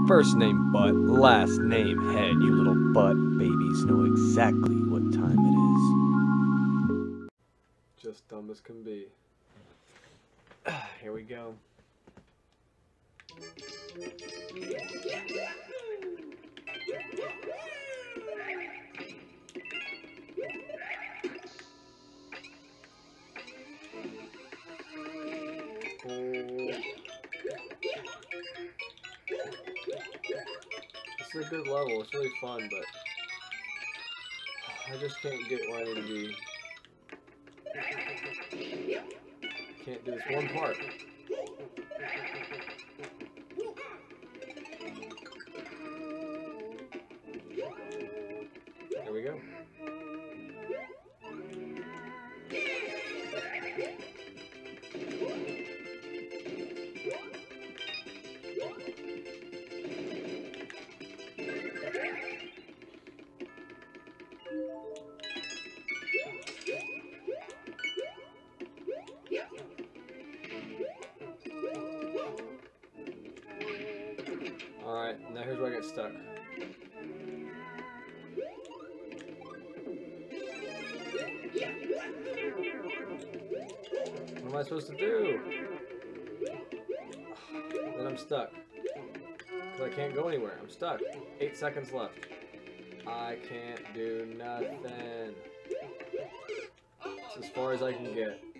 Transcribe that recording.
First name butt, last name head. You little butt babies know exactly what time it is. Just dumb as can be. Here we go. This is a good level, it's really fun, but I just can't get where I need to be. Can't do this one part. There we go. Alright, now here's where I get stuck. What am I supposed to do? Then I'm stuck. Because I can't go anywhere. I'm stuck. 8 seconds left. I can't do nothing. It's as far as I can get.